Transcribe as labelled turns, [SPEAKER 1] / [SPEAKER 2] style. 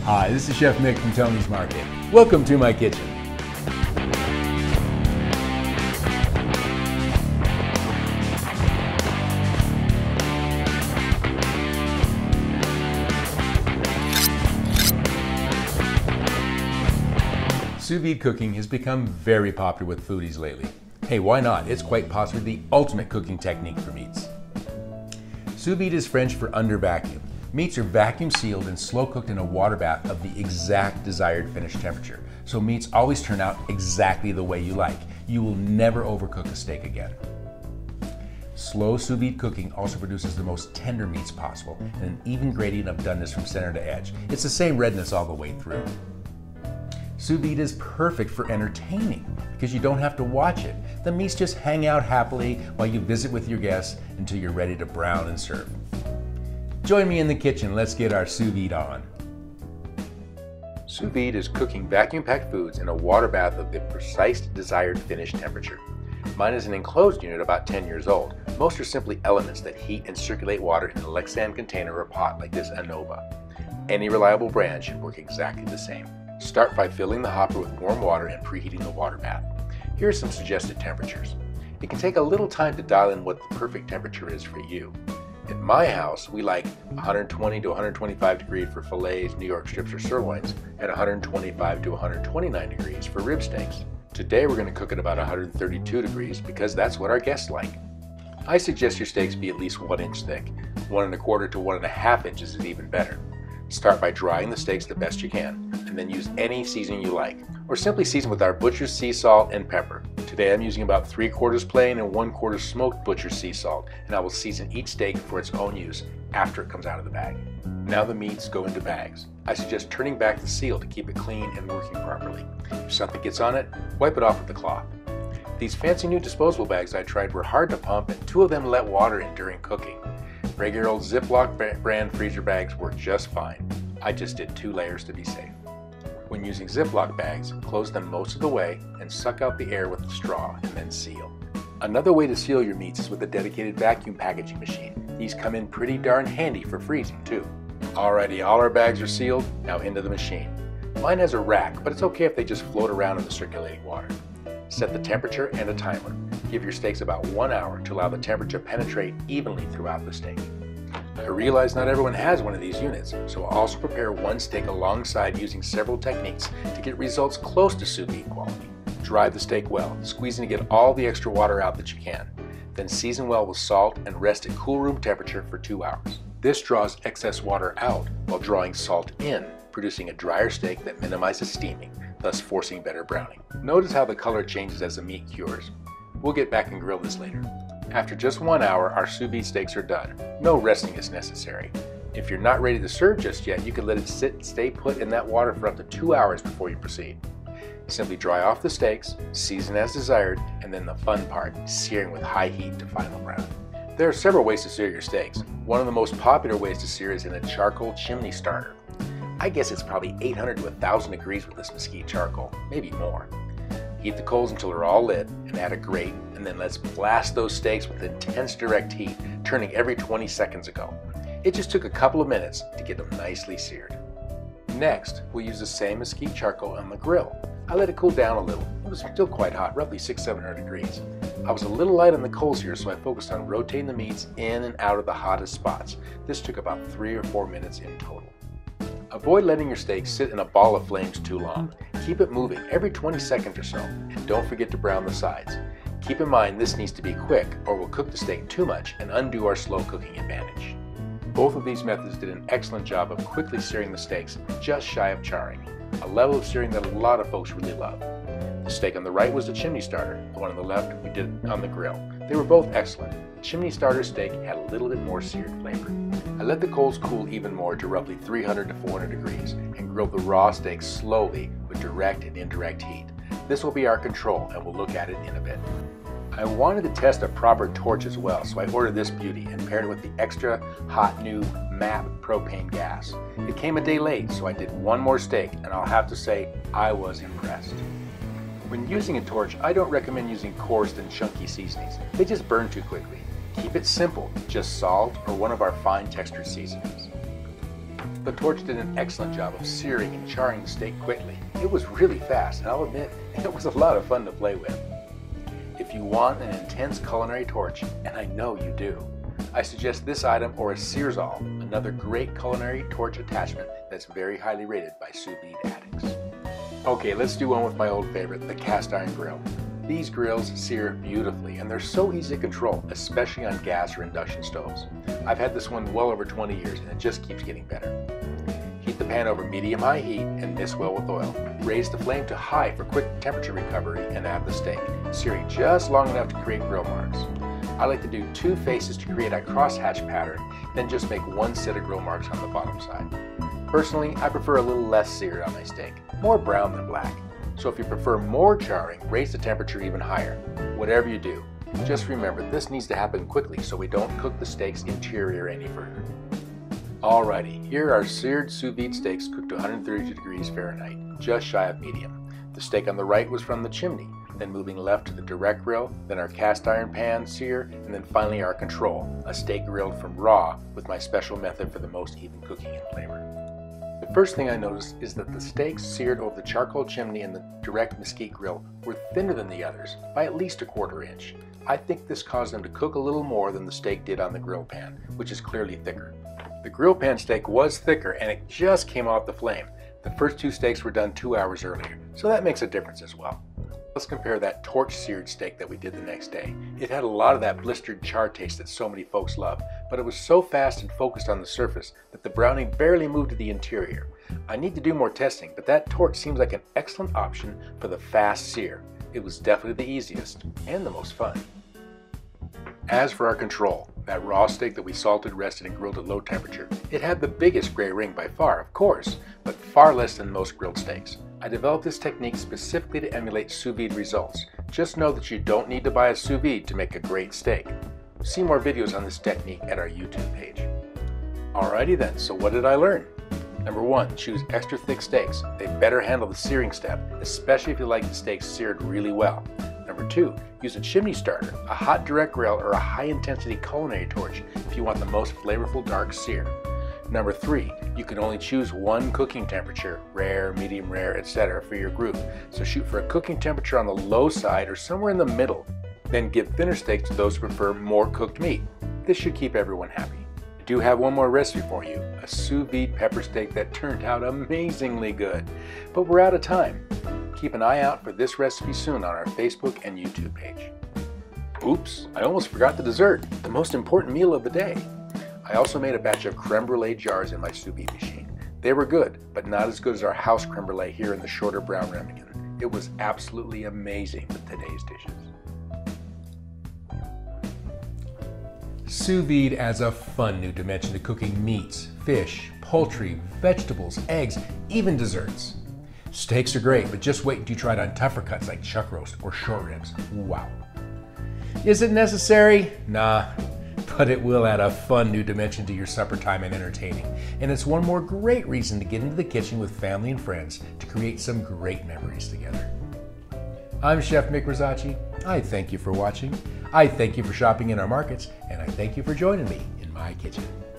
[SPEAKER 1] Hi, this is Chef Mick from Tony's Market. Welcome to my kitchen. Sous vide cooking has become very popular with foodies lately. Hey, why not? It's quite possibly the ultimate cooking technique for meats. Sous vide is French for under vacuum. Meats are vacuum sealed and slow cooked in a water bath of the exact desired finished temperature. So meats always turn out exactly the way you like. You will never overcook a steak again. Slow sous vide cooking also produces the most tender meats possible and an even gradient of doneness from center to edge. It's the same redness all the way through. Sous vide is perfect for entertaining because you don't have to watch it. The meats just hang out happily while you visit with your guests until you're ready to brown and serve. Join me in the kitchen. Let's get our sous vide on. Sous vide is cooking vacuum-packed foods in a water bath of the precise desired finished temperature. Mine is an enclosed unit about 10 years old. Most are simply elements that heat and circulate water in a Lexan container or pot like this ANOVA. Any reliable brand should work exactly the same. Start by filling the hopper with warm water and preheating the water bath. Here are some suggested temperatures. It can take a little time to dial in what the perfect temperature is for you. At my house, we like 120 to 125 degrees for fillets, New York strips, or sirloins, and 125 to 129 degrees for rib steaks. Today we're going to cook at about 132 degrees because that's what our guests like. I suggest your steaks be at least 1 inch thick. 1 1/4 to 1 1/2 inches is even better. Start by drying the steaks the best you can, and then use any seasoning you like, or simply season with our butcher's sea salt and pepper. Today I'm using about 3/4 plain and 1/4 smoked butcher's sea salt, and I will season each steak for its own use after it comes out of the bag. Now the meats go into bags. I suggest turning back the seal to keep it clean and working properly. If something gets on it, wipe it off with a cloth. These fancy new disposable bags I tried were hard to pump, and 2 of them let water in during cooking. Regular old Ziploc brand freezer bags work just fine. I just did 2 layers to be safe. When using Ziploc bags, close them most of the way and suck out the air with a straw and then seal. Another way to seal your meats is with a dedicated vacuum packaging machine. These come in pretty darn handy for freezing too. Alrighty, all our bags are sealed, now into the machine. Mine has a rack, but it's okay if they just float around in the circulating water. Set the temperature and a timer. Give your steaks about 1 hour to allow the temperature to penetrate evenly throughout the steak. I realize not everyone has one of these units, so I'll also prepare one steak alongside using several techniques to get results close to sous vide quality. Dry the steak well, squeezing to get all the extra water out that you can. Then season well with salt and rest at cool room temperature for 2 hours. This draws excess water out while drawing salt in, producing a drier steak that minimizes steaming, thus forcing better browning. Notice how the color changes as the meat cures. We'll get back and grill this later. After just 1 hour, our sous vide steaks are done. No resting is necessary. If you're not ready to serve just yet, you can let it sit and stay put in that water for up to 2 hours before you proceed. Simply dry off the steaks, season as desired, and then the fun part, searing with high heat to final brown. There are several ways to sear your steaks. One of the most popular ways to sear is in a charcoal chimney starter. I guess it's probably 800 to 1,000 degrees with this mesquite charcoal, maybe more. Heat the coals until they're all lit and add a grate, and then let's blast those steaks with intense direct heat, turning every 20 seconds ago. It just took a couple of minutes to get them nicely seared. Next, we'll use the same mesquite charcoal on the grill. I let it cool down a little. It was still quite hot, roughly 600-700 degrees. I was a little light on the coals here, so I focused on rotating the meats in and out of the hottest spots. This took about 3 or 4 minutes in total. Avoid letting your steak sit in a ball of flames too long. Keep it moving every 20 seconds or so, and don't forget to brown the sides. Keep in mind this needs to be quick or we'll cook the steak too much and undo our slow cooking advantage. Both of these methods did an excellent job of quickly searing the steaks, just shy of charring, a level of searing that a lot of folks really love. The steak on the right was the chimney starter, the one on the left we did on the grill. They were both excellent. The chimney starter steak had a little bit more seared flavor. I let the coals cool even more to roughly 300 to 400 degrees and grilled the raw steak slowly with direct and indirect heat. This will be our control and we'll look at it in a bit. I wanted to test a proper torch as well, so I ordered this beauty and paired it with the extra hot new MAP propane gas. It came a day late, so I did one more steak, and I'll have to say I was impressed. When using a torch, I don't recommend using coarse and chunky seasonings. They just burn too quickly. Keep it simple, just salt or one of our fine textured seasonings. The torch did an excellent job of searing and charring the steak quickly. It was really fast, and I'll admit, it was a lot of fun to play with. If you want an intense culinary torch, and I know you do, I suggest this item or a Searzall, another great culinary torch attachment that's very highly rated by sous vide addicts. Okay, let's do one with my old favorite, the cast iron grill. These grills sear beautifully, and they're so easy to control, especially on gas or induction stoves. I've had this one well over 20 years, and it just keeps getting better. Heat the pan over medium-high heat and mix well with oil. Raise the flame to high for quick temperature recovery and add the steak, searing just long enough to create grill marks. I like to do 2 faces to create a crosshatch pattern, then just make 1 set of grill marks on the bottom side. Personally, I prefer a little less seared on my steak, more brown than black. So if you prefer more charring, raise the temperature even higher. Whatever you do, just remember this needs to happen quickly so we don't cook the steak's interior any further. Alrighty, here are seared sous vide steaks cooked to 132 degrees Fahrenheit, just shy of medium. The steak on the right was from the chimney, then moving left to the direct grill, then our cast iron pan sear, and then finally our control, a steak grilled from raw with my special method for the most even cooking and flavor. The first thing I noticed is that the steaks seared over the charcoal chimney and the direct mesquite grill were thinner than the others, by at least a 1/4 inch. I think this caused them to cook a little more than the steak did on the grill pan, which is clearly thicker. The grill pan steak was thicker and it just came off the flame. The first 2 steaks were done 2 hours earlier, so that makes a difference as well. Let's compare that torch seared steak that we did the next day. It had a lot of that blistered char taste that so many folks love, but it was so fast and focused on the surface that the browning barely moved to the interior. I need to do more testing, but that torch seems like an excellent option for the fast sear. It was definitely the easiest and the most fun. As for our control, that raw steak that we salted, rested, and grilled at low temperature, it had the biggest gray ring by far, of course, but far less than most grilled steaks. I developed this technique specifically to emulate sous vide results. Just know that you don't need to buy a sous vide to make a great steak. See more videos on this technique at our YouTube page. Alrighty then, so what did I learn? Number 1, choose extra thick steaks. They better handle the searing step, especially if you like the steaks seared really well. Number 2, use a chimney starter, a hot direct grill, or a high-intensity culinary torch if you want the most flavorful dark sear. Number 3, you can only choose 1 cooking temperature, rare, medium rare, etc. for your group. So shoot for a cooking temperature on the low side or somewhere in the middle. Then give thinner steaks to those who prefer more cooked meat. This should keep everyone happy. I do have one more recipe for you, a sous vide pepper steak that turned out amazingly good. But we're out of time. Keep an eye out for this recipe soon on our Facebook and YouTube page. Oops, I almost forgot the dessert, the most important meal of the day. I also made a batch of creme brulee jars in my sous vide machine. They were good, but not as good as our house creme brulee here in the shorter brown ramekin. It was absolutely amazing with today's dishes. Sous vide adds a fun new dimension to cooking meats, fish, poultry, vegetables, eggs, even desserts. Steaks are great, but just wait until you try it on tougher cuts like chuck roast or short ribs. Wow. Is it necessary? Nah, but it will add a fun new dimension to your supper time and entertaining. And it's one more great reason to get into the kitchen with family and friends to create some great memories together. I'm Chef Mick Rosacci. I thank you for watching. I thank you for shopping in our markets, and I thank you for joining me in my kitchen.